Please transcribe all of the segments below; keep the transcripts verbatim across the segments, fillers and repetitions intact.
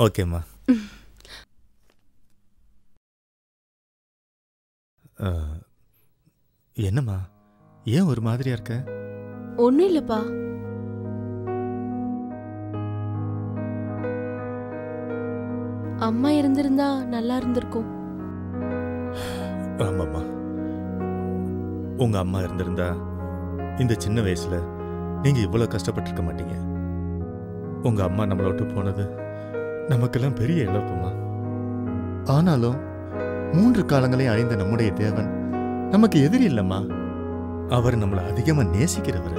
ஓகேம்மா. என்னம்மா ஏன் ஒரு மாதிரியா இருக்க? ஒன்றும் இல்லைப்பா. அம்மா இருந்திருந்தா நல்லா இருந்திருக்கும். ஆமாம்மா, உங்க அம்மா இருந்திருந்தா இந்த சின்ன வயசுல நீங்க இவ்வளவு கஷ்டப்பட்டிருக்க மாட்டீங்க. உங்க அம்மா நம்மளை விட்டு போனது நமக்கெல்லாம் பெரிய இழப்புமா. ஆனாலும் மூன்று காலங்களையும் அறிந்த நம்முடைய தேவன் நமக்கு எதிரி இல்லம்மா. அவர் நம்மளை அதிகமா நேசிக்கிறவர்.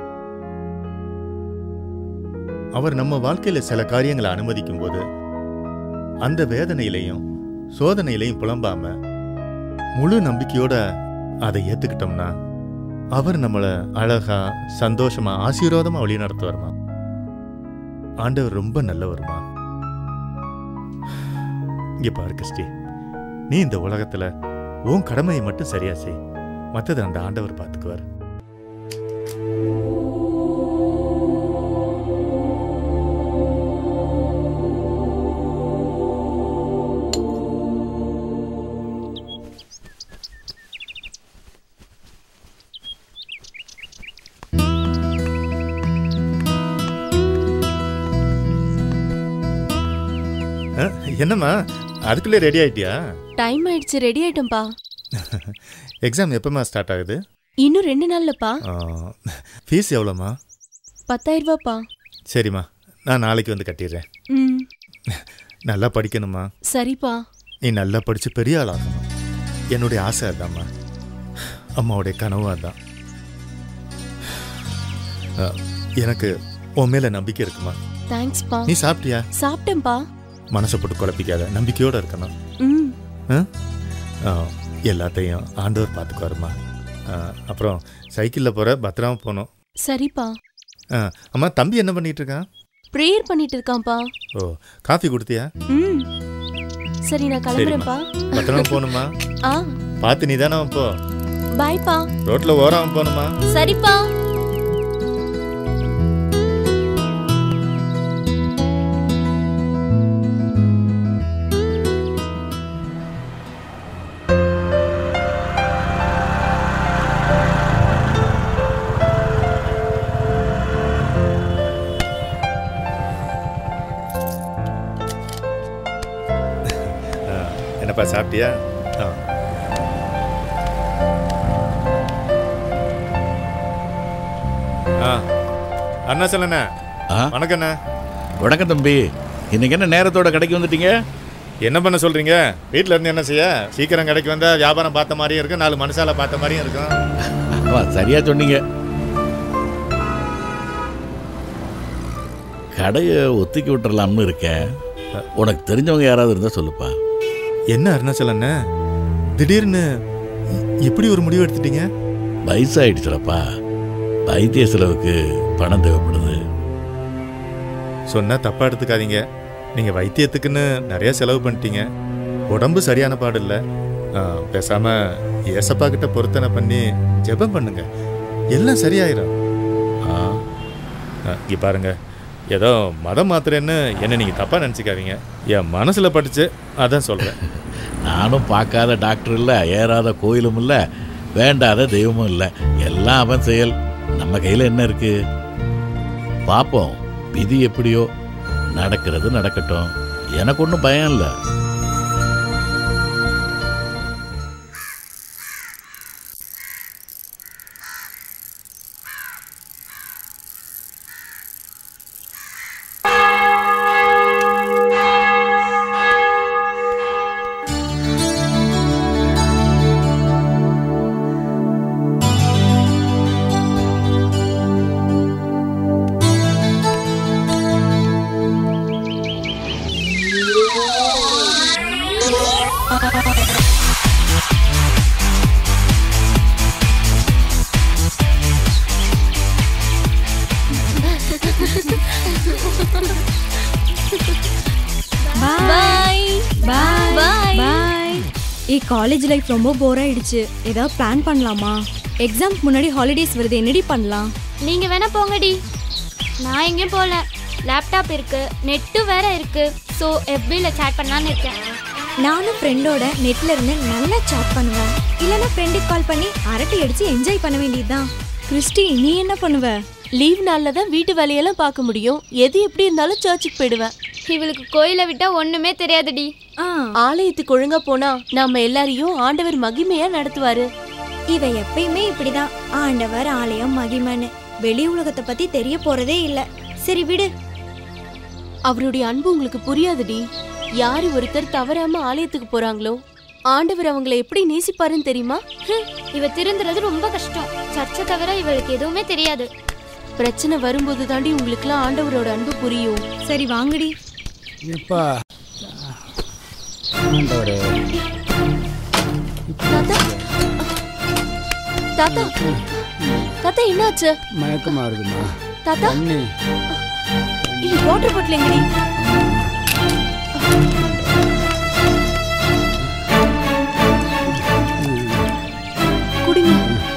அவர் நம்ம வாழ்க்கையில சில காரியங்களை அனுமதிக்கும் போது அந்த வேதனையிலையும் சோதனையிலையும் புலம்பாம முழு நம்பிக்கையோட அதை ஏத்துக்கிட்டோம்னா அவர் நம்மளை அழகா சந்தோஷமா ஆசீர்வாதமா வழி நடத்துவார்மா. ஆண்டவர் ரொம்ப நல்லவருமா. இங்க பாரு கிறிஸ்டி, நீ இந்த உலகத்துல உன் கடமையை மட்டும் சரியா செய், மற்றது அந்த ஆண்டவர் பார்த்துக்குவார். என்னம்மா அதுக்குள்ளே ரெடி ஆயிட்டியா? டைம் ஆயிடுச்சு, ரெடி ஆயிட்டோம்பா. எக்ஸாம் எப்பமா ஸ்டார்ட் ஆகுது? இன்னும் ரெண்டு நாள்லப்பா. ஃபீஸ் எவ்வளோம்மா? பத்தாயிரம் ரூபாப்பா. சரிம்மா, நான் நாளைக்கு வந்து கட்டிடுறேன். ம், நல்லா படிக்கணுமா? சரிப்பா. நீ நல்லா படிச்சு பெரிய ஆளாகணும். என்னுடைய ஆசை அதாம்மா, அம்மாவுடைய கனவு அதான். எனக்கு உன் மேல நம்பிக்கை இருக்குமா? தேங்க்ஸ்ப்பா. நீ சாப்பிட்டியா? சாப்பிட்டேன்ப்பா. மனசை போட்டு குழப்பிக்காத, நம்பிக்கையோட இருக்கணும். ம், எல்லாத்தையும் ஆண்டவர் பார்த்துக்குவாருமா. அப்புறம் சைக்கிளில் போகிற பத்திரமா போகணும். சரிப்பா. அம்மா, தம்பி என்ன பண்ணிட்டு இருக்கான்? ப்ரேயர் பண்ணிட்டு இருக்கான்ப்பா. ஓ, காஃபி கொடுத்தியா? ம், சரி நான் கிளம்புறேன்ப்பா. பத்திரமா போகணுமா? ஆ, பார்த்து நீ தானே போ. பாய்ப்பா. ரோட்டில் ஓராம போகணுமா? சரிப்பா. என்னப்பா சாப்பிட்டியா? ஆ அண்ணா சொல்லண்ணா. வணக்கண்ணா. வணக்கம் தம்பி. இன்னைக்கு என்ன நேரத்தோட கடைக்கு வந்துட்டீங்க? என்ன பண்ண சொல்றீங்க? வீட்டில் இருந்து என்ன செய்ய? சீக்கிரம் கடைக்கு வந்தா வியாபாரம் பார்த்த மாதிரியும் இருக்கும், நாலு மனுஷால பார்த்த மாதிரியும் இருக்கும். சரியா சொன்னீங்க. கடையை ஒத்திக்கி விட்டுறலாம்னு இருக்கேன். உனக்கு தெரிஞ்சவங்க யாராவது இருந்தா சொல்லுப்பா. என்ன அருணாச்சலண்ணா, திடீர்னு எப்படி ஒரு முடிவு எடுத்துட்டீங்க? வயசாயிடுச்சுலப்பா, வைத்திய செலவுக்கு பணம் தேவைப்படுது. சொன்னா தப்பா எடுத்துக்காதீங்க. நீங்க வைத்தியத்துக்குன்னு நிறைய செலவு பண்ணிட்டீங்க, உடம்பு சரியான பாடு இல்லை. பேசாம ஏசப்பா கிட்ட பொருத்தனை பண்ணி ஜெபம் பண்ணுங்க, எல்லாம் சரியாயிரும். இங்க பாருங்க, ஏதோ மதம் மாத்திரன்னு என்ன நீங்கள் தப்பாக நினச்சிக்காதீங்க. என் மனசில் படித்து அதான் சொல்கிறேன். நானும் பார்க்காத டாக்டர் இல்லை, ஏறாத கோயிலும் இல்லை, வேண்டாத தெய்வமும் இல்லை. எல்லாம் அவன் செயல். நம்ம கையில் என்ன இருக்கு? பார்ப்போம், விதி எப்படியோ நடக்கிறது நடக்கட்டும். எனக்கு ஒன்றும் பயம் இல்லை. காலேஜ் லைஃப் ரொம்ப போர் ஆயிடுச்சு. ஏதாவது பிளான் பண்ணலாமா? எக்ஸாம்க்கு முன்னாடி ஹாலிடேஸ் வருது, என்னடி பண்ணலாம்? நீங்க வேணா போங்கடி. நான் எங்கேயும் போகல. லேப்டாப் இருக்கு, நெட்டு வேற இருக்கு, ஸோ எஃபியில் சேட் பண்ணலான்னு இருக்கேன். நானும் ஃப்ரெண்டோட நெட்ல இருந்து நல்லா சாட் பண்ணுவேன். இல்லைன்னா ஃப்ரெண்டுக்கு கால் பண்ணி அரட்டை அடிச்சு என்ஜாய் பண்ண வேண்டியதுதான். கிறிஸ்டி, நீ என்ன பண்ணுவ? லீவ் நாள்ல தான் வீட்டு வேலையெல்லாம் பார்க்க முடியும். எது எப்படி இருந்தாலும் சர்ச்சுக்கு போயிடுவேன். இவளுக்கு கோயிலை விட்டா ஒண்ணுமே தெரியாதுடி. ஆலயத்துக்கு ஒழுங்கா போனா நம்ம எல்லாரையும் ஆண்டவர் மகிமையா நடத்துவாரு. இவ எப்பயுமே இப்படிதான், ஆண்டவர் ஆலயம் மகிமைன்னு. வெளி உலகத்தை பத்தி தெரிய போறதே இல்ல. சரி விடு. அவருடைய அன்பு உங்களுக்கு புரியாதுடி. யாரு ஒருத்தர் தவறாம ஆலயத்துக்கு போறாங்களோ ஆண்டவர் அவங்களை எப்படி நேசிப்பாருன்னு தெரியுமா? இவ திருந்துறது ரொம்ப கஷ்டம். சர்ச்சை தவிர இவளுக்கு எதுவுமே தெரியாது. பிரச்சனை வரும்போது தாண்டி உங்களுக்குலாம் ஆண்டவரோட அன்பு புரியும். சரி வாங்கடி. இப்பா ஆண்டவரே. தாத்தா தாத்தா தாத்தா என்னாச்சு? மயக்கமா இருக்குமா தாத்தா? அண்ணி இது வாட்டர் பாட்டில் எங்கடி? குடிங்க.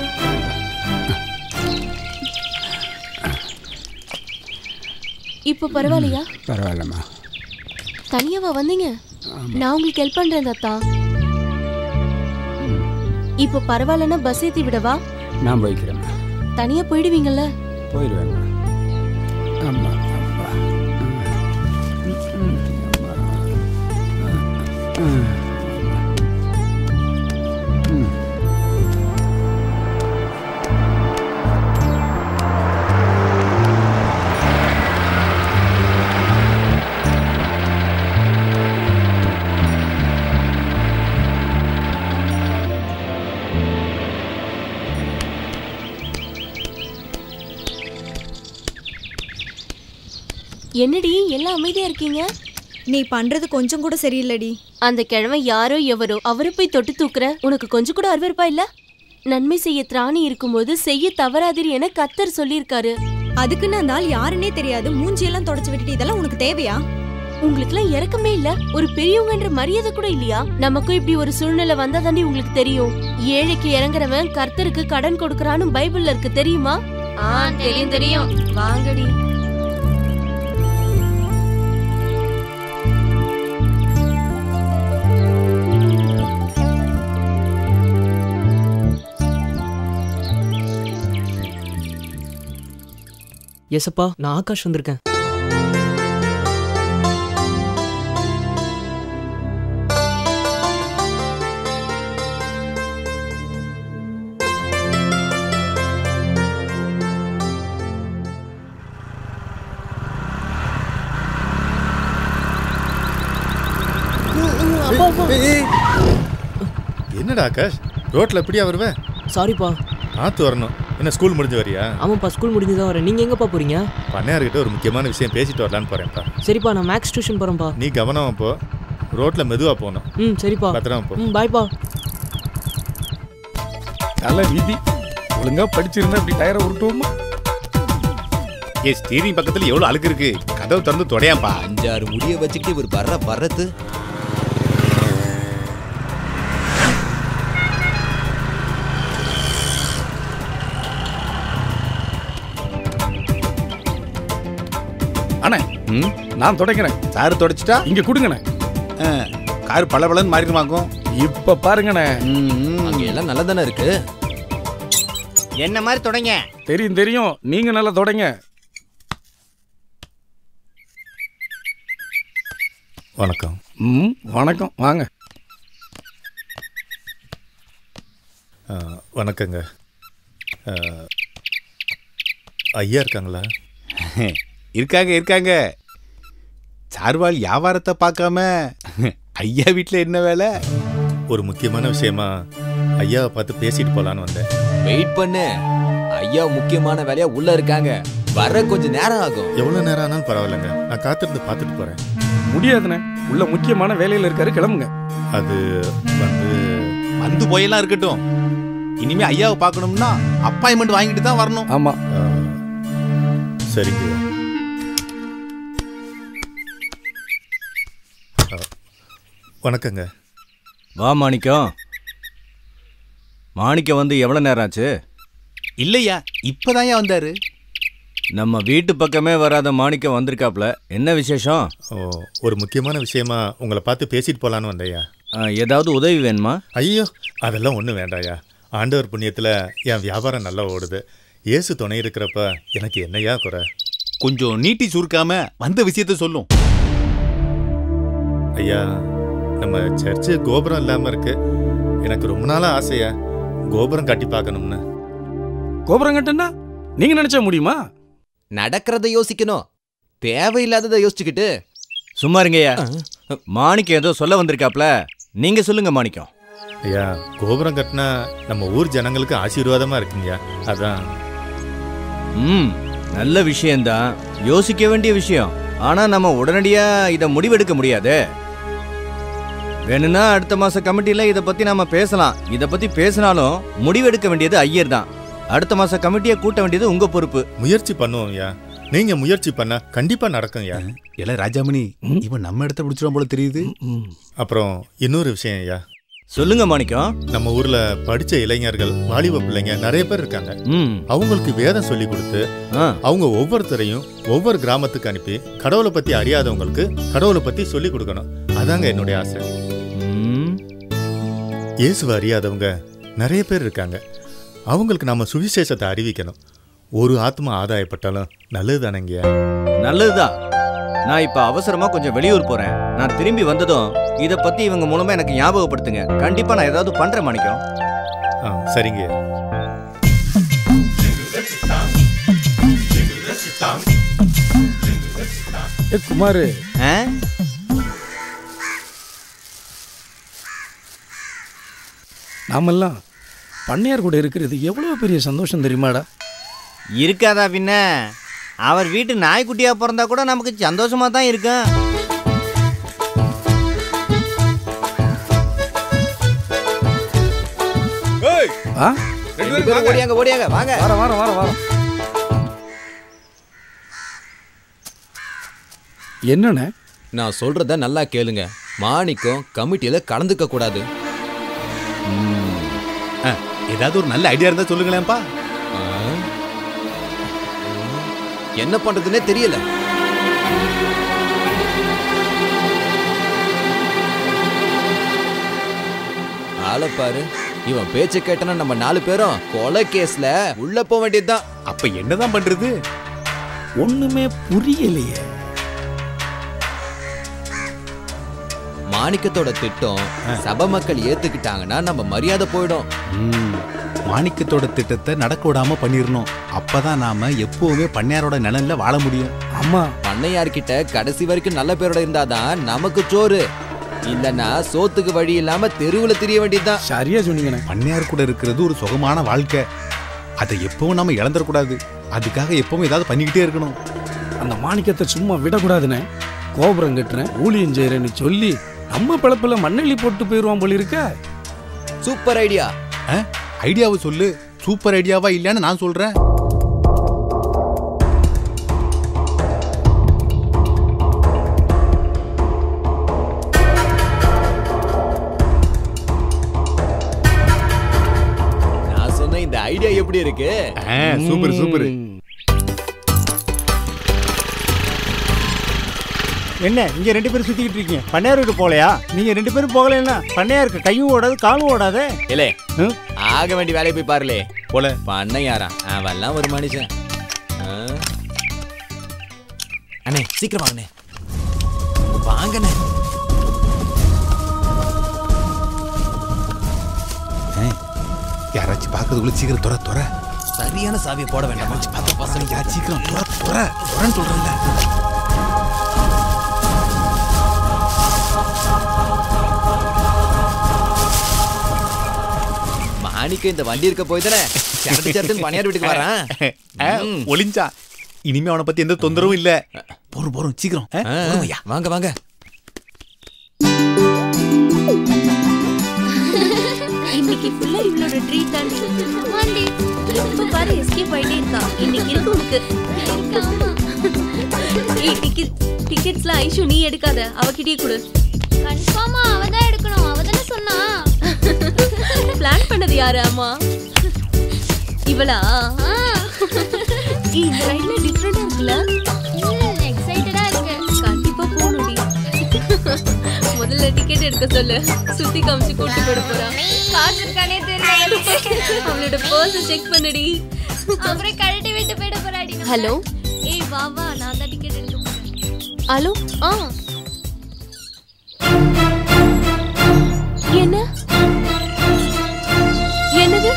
இப்போ பரவாயில்லையா? பரவாயில்லம்மா. தனியாவா வந்தீங்க? நான் உங்களுக்கு ஹெல்ப் பண்றேன் தாத்தா. இப்போ பரவாயில்லன்னா பஸ் ஏத்தி விடவா? நான் போய்க்கிறேன். தனியா போயிடுவீங்கல்ல? போயிடுவேன். அம்மா அப்பா. என்னடி எல்லாம் அமைதியா இருக்கீங்க? நீ பண்றது கொஞ்சம் கூட சரியில்லடி. அந்த கிழமை யாரோ எவரோ அவரை போய் தொட்டு தூக்குற. உனக்கு கொஞ்சம் கூட அருவருப்பா இல்ல? நன்மை செய்ய திராணி இருக்கும்போது செய்ய தவறாதீர் என கர்த்தர் சொல்லியிருக்காரு. அதுக்குன்னு அந்த ஆள் யாருன்னே தெரியாது, மூஞ்சியெல்லாம் தொடச்சு விட்டுட்டு இதெல்லாம் உனக்கு தேவையா? உங்களுக்கு எல்லாம் இறக்கமே இல்ல. ஒரு பெரியவங்கன்ற மரியாதை கூட இல்லையா? நமக்கும் இப்படி ஒரு சூழ்நிலை வந்தா தாண்டி உங்களுக்கு தெரியும். ஏழைக்கு இறங்குறவன் கர்த்தருக்கு கடன் கொடுக்கறான்னு பைபிள்ல இருக்கு தெரியுமா? ஆ தெரியும் தெரியும். வாங்கடி. எஸ்ப்பா, நான் ஆகாஷ் வந்திருக்கேன். என்னடா ஆகாஷ், ரோட்ல எப்படியா வருவேன்? சாரிப்பா. பார்த்து வரணும். என்ன ஸ்கூல் முடிஞ்சு வரியா? ஆமாப்பா, ஸ்கூல் முடிஞ்சு தான் வரேன். நீங்கள் எங்கேப்பா போகிறீங்க? பண்ணையார்கிட்ட ஒரு முக்கியமான விஷயம் பேசிட்டு வரலான்னு போகிறேன்ப்பா. சரிப்பா, நான் மேக்ஸ் டியூஷன் போகிறேன்ப்பா. நீ கவனமா போ, ரோட்டில் மெதுவாக போகணும். ம் சரிப்பா, பத்திரமா போ. ம் பாய்ப்பா. நல்ல விதி. ஒழுங்கா படிச்சிருந்தா இப்படி டயரை உருட்டுவோமா? ஏ ஸ்டீரிங் பக்கத்தில் எவ்வளோ அழுக்கு இருக்கு. கதவு திறந்து தொடையாப்பா. அஞ்சாறு முடிய வச்சுக்கிட்டு ஒரு பர்ற பர்றது. அண்ணே, நான் தொடக்கிறேன். சாரு தொடச்சிட்டா இங்க கொடுங்கண்ணே. கார் பளபளன்னு மாறிடுமாக்கும். இப்ப பாருங்கண்ணே. அங்க எல்லாம் நல்லா தானே இருக்கு. என்ன மாதிரி தொடங்க. தெரியும் தெரியும், நீங்க நல்லா தொடங்க. வணக்கம். ம் வணக்கம், வாங்க. வணக்கங்க. ஐயா இருக்காங்களா? இருக்காங்க இருக்காங்க. சார்வால் வியாபாரத்தை பார்க்காம ஐயா வீட்டில் என்ன வேலை? ஒரு முக்கியமான விஷயமா ஐயாவை பார்த்து பேசிட்டு போலான்னு வந்தேன். வெயிட் பண்ணு, ஐயா முக்கியமான வேலையா உள்ள இருக்காங்க. வர கொஞ்சம் நேரம் ஆகும். எவ்வளவு நேரம் ஆனாலும் பரவாயில்லைங்க, நான் காத்திருந்து பார்த்துட்டு போறேன். முடியாதுண்ணே, உள்ள முக்கியமான வேலையில இருக்காரு, கிளம்புங்க. அது வந்து வந்து போயெல்லாம் இருக்கட்டும். இனிமே ஐயாவை பார்க்கணும்னா அப்பாயின்மெண்ட் வாங்கிட்டு தான் வரணும். ஆமா. சரிங்க. வணக்கங்க. வா மாணிக்கம். மாணிக்கம் வந்து எவ்வளோ நேரம் ஆச்சு? இல்லையா, இப்போதான் வந்தாரு. நம்ம வீட்டு பக்கமே வராத மாணிக்கம் வந்திருக்காப்ல, என்ன விசேஷம்? ஓ, ஒரு முக்கியமான விஷயமா உங்களை பார்த்து பேசிட்டு போலான்னு வந்தையா. ஏதாவது உதவி வேணுமா? ஐயோ, அதெல்லாம் ஒன்றும் வேண்டாயா. ஆண்டவர் புண்ணியத்தில் என் வியாபாரம் நல்லா ஓடுது. ஏசு துணை இருக்கிறப்ப எனக்கு என்னையா குறை? கொஞ்சம் நீட்டி சுருக்காம வந்த விஷயத்த சொல்லும். ஐயா, நம்ம சர்ச்சு கோபுரம் இல்லாமல் இருக்கு. எனக்கு ரொம்ப நாளாக ஆசையா கோபுரம் கட்டி பார்க்கணும்னு. கோபுரம் கட்டுனா நீங்க நினைச்சா முடியுமா? நடக்கிறத யோசிக்கணும், தேவையில்லாததை யோசிச்சுக்கிட்டு. சும்மா இருங்கய்யா. மாணிக்கம் ஏதோ சொல்ல வந்திருக்காப்ல, நீங்க சொல்லுங்க மாணிக்கம். ஐயா, கோபுரம் கட்டினா நம்ம ஊர் ஜனங்களுக்கு ஆசீர்வாதமா இருக்குங்கய்யா. அதான். ம், நல்ல விஷயம்தான், யோசிக்க வேண்டிய விஷயம். ஆனா நம்ம உடனடியா இதை முடிவெடுக்க முடியாது. வேணும்னா அடுத்த மாச கமிட்டியில இதை பத்தி நாம பேசலாம். இதை பத்தி பேசினாலும் முடிவெடுக்க வேண்டியது ஐயர் தான். அடுத்த மாச கமிட்டியை கூட்ட வேண்டியது உங்க பொறுப்பு. முயற்சி பண்ணுவோம் ஐயா. நீங்க முயற்சி பண்ணா கண்டிப்பா நடக்கும் ஐயா. இல்ல ராஜாமணி, இவன் நம்ம இடத்த பிடிச்சிடும் போல தெரியுது. அப்புறம் இன்னொரு விஷயம் ஐயா. சொல்லுங்க மாணிக்கம். நம்ம ஊர்ல படிச்ச இளைஞர்கள், வாலிப பிள்ளைங்க நிறைய பேர் இருக்காங்க. அவங்களுக்கு வேதம் சொல்லி கொடுத்து அவங்க ஒவ்வொருத்தரையும் ஒவ்வொரு கிராமத்துக்கு அனுப்பி கடவுளை பத்தி அறியாதவங்களுக்கு கடவுளை பத்தி சொல்லி கொடுக்கணும். அதாங்க என்னுடைய ஆசை. இயேசுவை அறியாதவங்க நிறைய பேர் இருக்காங்க. அவங்களுக்கு நாம சுவிசேஷத்தை அறிவிக்கணும். ஒரு ஆத்மா ஆதாயப்பட்டாலும் நல்லது தானங்கய்யா. நல்லதுதான். நான் இப்ப அவசரமா கொஞ்சம் வெளியூர் போறேன். நான் திரும்பி வந்ததும் இத பத்தி இவங்க மூலமா எனக்கு ஞாபகப்படுத்துங்க. கண்டிப்பா நான் ஏதாவது பண்றேன் மாணிக்கம். சரிங்க. குமாரு, நாமெல்லாம் பண்ணையார் கூட இருக்கிறது எவ்வளவு பெரிய சந்தோஷம் தெரியுமாடா? இருக்காதா பின்ன? அவர் வீட்டு நாய்க்குட்டியா பிறந்தா கூட நமக்கு சந்தோஷமா தான் இருக்கும். ஓடியாங்க ஓடியாங்க வாங்க. வர வர வர வர. என்னண்ணே? நான் சொல்றத நல்லா கேளுங்க. மாணிக்கம் கமிட்டியில கலந்துக்க கூடாது. ஏதாவது ஒரு நல்ல ஐடியா இருந்தா சொல்லுங்களேன்ப்பா. என்ன பண்றதுன்னே தெரியல. ஆளப்பாரு, இவன் பேச்ச கேட்டனா நம்ம நாலு பேரும் கொலை கேஸ்ல உள்ள போக வேண்டியதுதான். அப்ப என்னதான் பண்றது? ஒண்ணுமே புரியலையே. மாணிக்கத்தோட திட்டம் சபை மக்கள் ஏத்துக்கிட்டாங்கன்னா நம்ம மரியாதை போயிடும். மாணிக்கத்தோட திட்டத்தை நடக்க விடாம பண்ணிடணும். அப்பதான் நாம எப்பவுமே பண்ணையாரோட நிழல்ல வாழ முடியும். அம்மா, பண்ணையார்கிட்ட கடைசி வரைக்கும் நல்ல பேரோட இருந்தாதான் நமக்கு சோறு. இல்லன்னா சோத்துக்கு வழி இல்லாம தெருவுல திரிய வேண்டியதுதான். சரியா சொன்னீங்க. பண்ணையார் கூட இருக்கிறது ஒரு சுகமான வாழ்க்கை. அதை எப்பவும் நம்ம இழந்துடக்கூடாது. அதுக்காக எப்பவும் ஏதாவது பண்ணிக்கிட்டே இருக்கணும். அந்த மாணிக்கத்தை சும்மா விடக்கூடாதுன்னு கோபுரம் கட்டுறேன், ஊழியம் செய்யறேன்னு சொல்லி நம்ம பிளப்புல மண்ணெள்ளி போட்டு போயிருவான் போல இருக்க. Super idea. ஐடியாவை சொல்லு. சூப்பர் ஐடியாவா இல்லைன்னு நான் சொல்றேன். நான் சொன்ன இந்த ஐடியா எப்படி இருக்கு? Super super. என்ன இங்க ரெண்டு பேரும் சுத்திக்கிட்டு இருக்கீங்க? பண்ணையாருக்கு போலையா? நீங்க ரெண்டு பேரும் போகலன்னா பண்ணையாருக்கு கையும் ஓடாது காலும் ஓடாது. இல்லே, ஆக வேண்டிய வேலையை போய் பாருலே. போல பண்ணையாரா அவெல்லாம் ஒரு மனுஷன். அண்ணே சீக்கிரம் வாங்கண்ணே. வாங்கண்ணே. யாராச்சும் பாக்குறதுக்குள்ள சீக்கிரம் துற துற. சரியான சாவியை போட வேண்டாம். பார்த்து பசங்க சீக்கிரம் துற துற துறன்னு சொல்றேன்ல. மாணிக்க இந்த வண்டி இருக்க போய் தானே சரட்டு சரட்டுன்னு பண்ணையார் வீட்டுக்கு வரான். ஒளிஞ்சா இனிமே அவனை பத்தி எந்த தொந்தரவும் இல்ல. போறோம் போறோம் சீக்கிரம். வாங்க வாங்க. இன்னைக்கு ஃபுல்லா இவளோட ட்ரீட் தான். இப்ப பாரு எஸ்கேப் ஆயிட்டே இருக்கா. இன்னைக்கு இருக்கு உனக்கு. டிக்கெட்ஸ்லாம் ஐஷு நீ எடுக்காத, அவகிட்டயே கொடு. கன்ஃபார்மா அவ தான் எடுக்கணும். அவ தான சொன்னா. பிளான் பண்ணது யாரு? அம்மா இவளா? இந்த ரைட்ல டிஃபரெண்டா இருக்குல்ல? எக்ஸைட்டடா இருக்கு. கண்டிப்பா போணுடி. முதல்ல டிக்கெட் எடுக்க சொல்லு. சுத்தி காமிச்சு கூட்டி போட போறா. காசு இருக்கானே தெரியல. அவளோட பர்ஸ் செக் பண்ணுடி. அப்புறம் கழட்டி விட்டு போயிட போறாடி. ஹலோ. ஏய் வா வா, நான் தான் டிக்கெட் எடுக்க போறேன். ஹலோ. ஆ. என்ன? என்னது?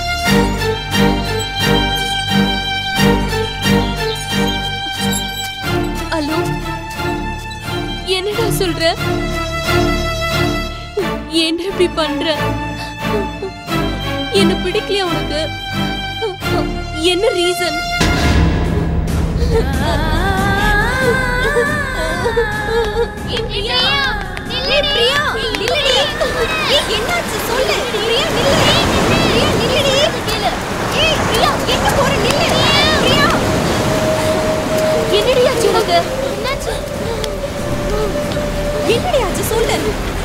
ஹலோ. என்னடா சொல்ற? என்ன இப்படி பண்ற? என்ன பிடிக்கலையா உனக்கு? என்ன ரீசன்? பிரியா பிரியா நில்லடி. என்னாச்சு சொல்லு. பிரியா நில்லடி. பிரியா நில்லடி. கேளு. ஏய் பிரியா எங்க போற? நில்லு. பிரியா என்னடி ஆச்சு உனக்கு? என்னாச்சு? என்னடி ஆச்சு சொல்லு.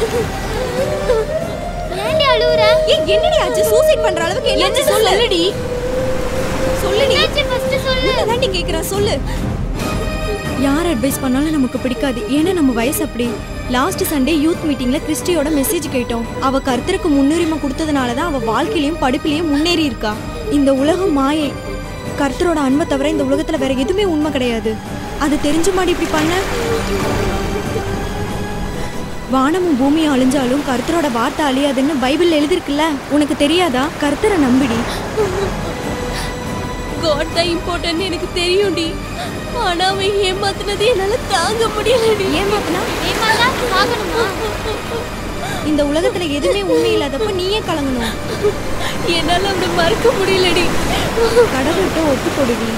ஏன்டி அழுவுற? ஏய் என்னடி ஆச்சு? சூசைட் பண்ற அளவுக்கு என்ன சொல்லடி? சொல்லுடி. என்னாச்சு ஃபர்ஸ்ட் சொல்லு. என்னடி கேக்குறா சொல்லு. யார் அட்வைஸ் பண்ணாலும் நமக்கு பிடிக்காது. ஏன்னா நம்ம வயசு அப்படி. லாஸ்ட் சண்டே யூத் மீட்டிங்ல கிறிஸ்டியோட மெசேஜ் கேட்டோம். அவ கர்த்தருக்கு முன்னுரிமை கொடுத்ததுனால தான் அவ வாழ்க்கையிலயும் படிப்பிலையும் முன்னேறி இருக்கா. இந்த உலகம் மாயை. கர்த்தரோட அன்பை தவிர இந்த உலகத்துல வேற எதுவுமே உண்மை கிடையாது. அது தெரிஞ்ச மாதிரி இப்படி பண்ண. வானமும் பூமியும் அழிஞ்சாலும் கர்த்தரோட வார்த்தை அழியாதுன்னு பைபிள்ல எழுதிருக்குல்ல. உனக்கு தெரியாதா? கர்த்தரை நம்பிடி. God தான் இம்பார்ட்டன்ட் எனக்கு தெரியும்டி. ஆனா அவன் ஏமாத்துனது என்னால தாங்க முடியலடி. ஏமாத்துனா ஏமாத்தா சாகணுமா? இந்த உலகத்துல எதுவுமே உண்மை இல்லாதப்ப நீயே கலங்கணும். என்னால அவனை மறக்க முடியலடி. கடவுள்கிட்ட ஒப்பு கொடுடி.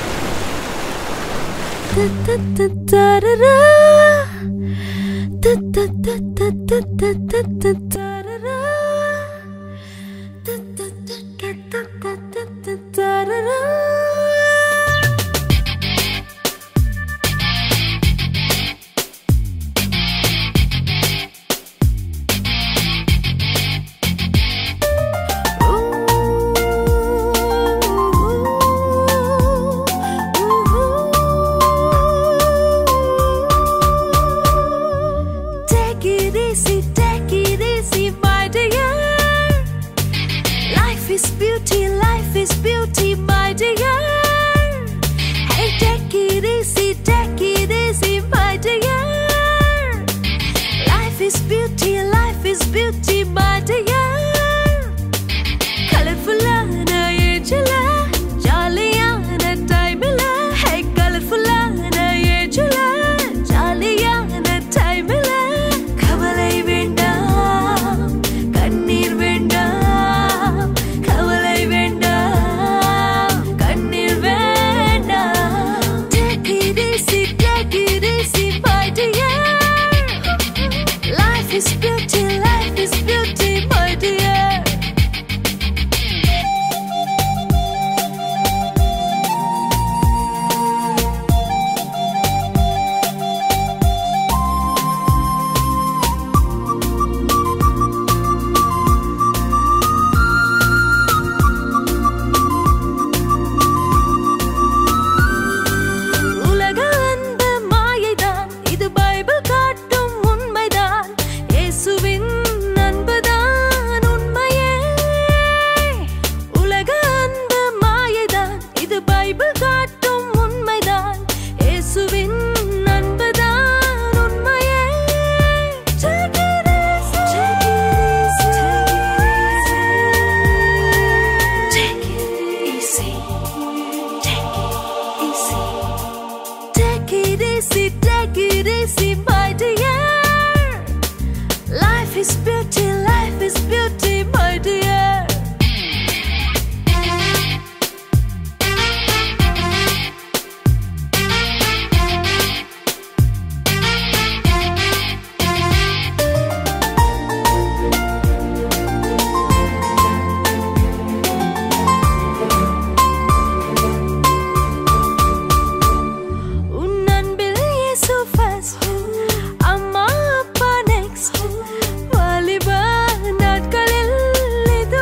அம்மா அப்பா நெக்ஸ்ட் வாலிப நாட்களில் இது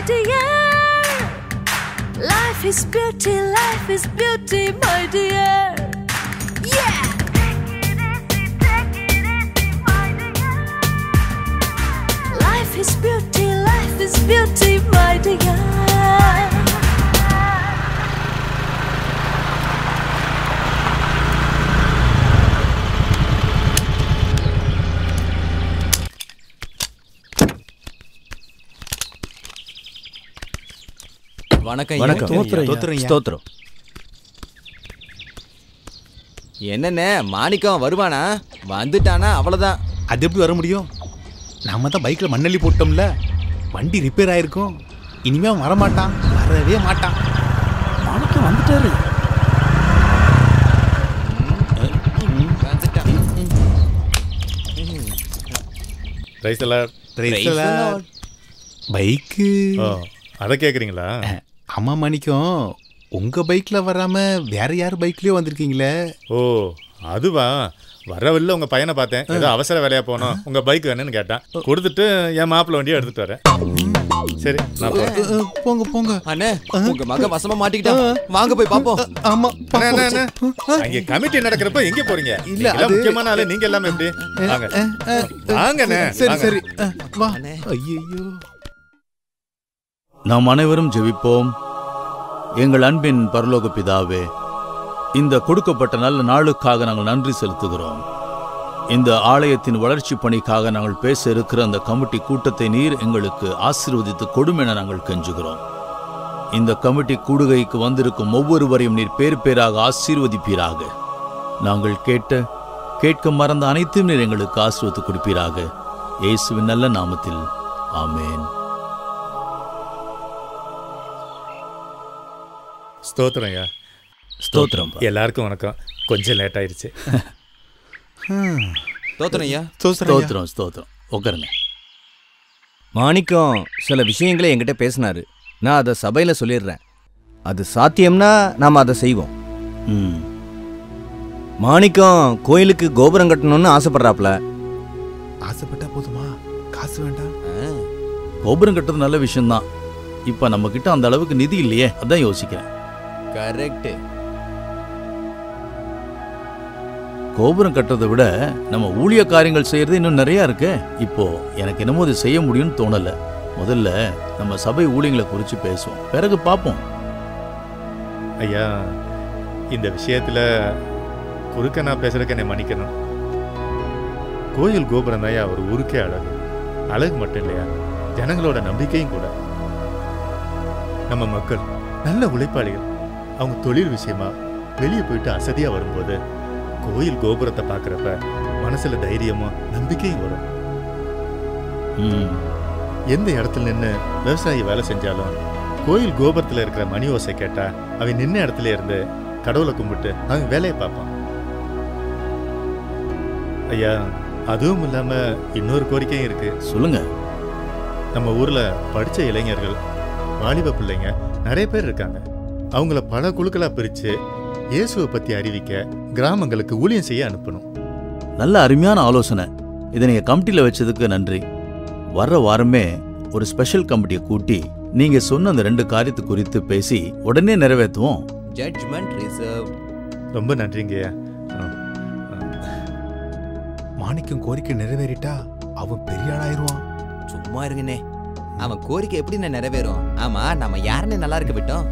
dear. Life is beauty, life is beauty, my dear. Yeah. Life is beauty, life is beauty, my dear. வணக்கம் வணக்கம். தோத்துறேன் தோத்துறேன் ஸ்தோத்திரம். என்னண்ணே மாணிக்கம் வருவானா? வந்துட்டானா அவ்வளவுதான். அது எப்படி வர முடியும்? நாம தான் பைக்ல மண்ணள்ளி போட்டோம்ல, வண்டி ரிப்பேர் ஆயிருக்கும். இனிமே அவன் வரமாட்டான், வரவே மாட்டான். மாணிக்கம் வந்துட்டாரு. பைக்கு அதை கேக்குறீங்களா? அம்மா மாணிக்கம், உங்க பைக்ல வராம வேற யார் பைக்லயோ வந்திருக்கீங்களே? ஓ அதுவா, வர வழியில உங்க பையனை பார்த்தேன், ஏதோ அவசர வேலையா போனோம், உங்க பைக் வேணும்னு கேட்டான், கொடுத்துட்டு என் மாப்பிள்ள வண்டியை எடுத்துட்டு வரேன். சரி நான் போறேன். போங்க போங்க. அண்ணே உங்க மக வசமா மாட்டிக்கிட்டான், வாங்க போய் பாப்போம். ஆமா அங்க கமிட்டி நடக்கிறப்ப எங்க போறீங்க? இல்ல, இல்ல அது- முக்கியமான ஆளு நீங்க எல்லாமே எப்படி? வாங்க வாங்கண்ணே. சரி வாங்க. சரி வா. ஐயோ, நாம் அனைவரும் ஜெபிப்போம். எங்கள் அன்பின் பரலோக பிதாவே, இந்த கொடுக்கப்பட்ட நல்ல நாளுக்காக நாங்கள் நன்றி செலுத்துகிறோம். இந்த ஆலயத்தின் வளர்ச்சி பணிக்காக நாங்கள் பேச இருக்கிற அந்த கமிட்டி கூட்டத்தை நீர் எங்களுக்கு ஆசீர்வதித்து கொடும் என நாங்கள் கெஞ்சுகிறோம். இந்த கமிட்டி கூடுகைக்கு வந்திருக்கும் ஒவ்வொருவரையும் நீர் பேர் பேராக ஆசீர்வதிப்பீராக. நாங்கள் கேட்ட கேட்க மறந்த அனைத்தையும் நீர் எங்களுக்கு ஆசீர்வதித்து கொடுப்பீராக. இயேசுவின் நல்ல நாமத்தில் ஆமென். ஸ்தோத்திரம் ஐயா. ஸ்தோத்திரம். எல்லாருக்கும் வணக்கம். கொஞ்சம் லேட் ஆயிருச்சு. தோத்துறேன் ஐயா. ஸ்தோத்திரம் ஸ்தோத்திரம். உட்காருங்க. மாணிக்கம் சில விஷயங்களை என்கிட்ட பேசினாரு. நான் அதை சபையில் சொல்லிடுறேன். அது சாத்தியம்னா நாம் அதை செய்வோம். ம். மாணிக்கம் கோயிலுக்கு கோபுரம் கட்டணும்னு ஆசைப்படுறாப்ல. ஆசைப்பட்டா போதுமா? காசு வேண்டாம். கோபுரம் கட்டுறது நல்ல விஷயம்தான். இப்ப நம்ம கிட்ட அந்த அளவுக்கு நிதி இல்லையே, அதான் யோசிக்கிறேன். கரெக்ட். கோபுரம் கட்டுறதை விட நம்ம ஊழிய காரியங்கள் செய்யறது இன்னும் நிறைய இருக்கு. இப்போ எனக்கு என்னமோ இது செய்ய முடியும்னு தோணல. முதல்ல நம்ம சபை ஊழியங்களை குறித்து பேசுவோம், பிறகு பார்ப்போம். ஐயா, இந்த விஷயத்துல குறுக்க நான் பேசுறதுக்கு என்னை மன்னிக்கணும். கோயில் கோபுரம் தான் அவர் ஊருக்கே அழகு. அழகு மட்டும் இல்லையா, ஜனங்களோட நம்பிக்கையும் கூட. நம்ம மக்கள் நல்ல உழைப்பாளிகள். அவங்க தொழில் விஷயமா வெளியே போயிட்டு அசதியா வரும்போது கோயில் கோபுரத்தை பார்க்குறப்ப மனசுல தைரியமும் நம்பிக்கையும் வரும். எந்த இடத்துல நின்று விவசாயி வேலை செஞ்சாலும் கோயில் கோபுரத்தில் இருக்கிற மணி ஓசை கேட்டா அவன் நின்ன இடத்துல இருந்து கடவுளை கும்பிட்டு அவன் வேலையை பார்ப்பான். ஐயா, அதுவும் இல்லாம இன்னொரு கோரிக்கையும் இருக்கு. சொல்லுங்க. நம்ம ஊர்ல படிச்ச இளைஞர்கள், வாலிப பிள்ளைங்க நிறைய பேர் இருக்காங்க. அவங்கள பல குழுக்களா பிரிச்சு இயேசுவை பத்தி அறிவிக்க கிராமங்களுக்கு ஊழியம் செய்ய அனுப்பணும். நல்ல அருமையான ஆலோசனை. இதை நீங்க கமிட்டியில வச்சதுக்கு நன்றி. வர்ற வாரமே ஒரு ஸ்பெஷல் கமிட்டியை கூட்டி நீங்க சொன்ன அந்த ரெண்டு காரியத்தை குறித்து பேசி உடனே நிறைவேற்றுவோம். Judgement reserve. ரொம்ப நன்றிங்கய்யா. மாணிக்கம் கோரிக்கை நிறைவேறிட்டா அவன் பெரிய ஆளாயிருவான். சும்மா இருங்கண்ணே, அவன் கோரிக்கை எப்படி நிறைவேறும்? ஆமா, நம்ம யாருன்னு நல்லா இருக்க விட்டோம்.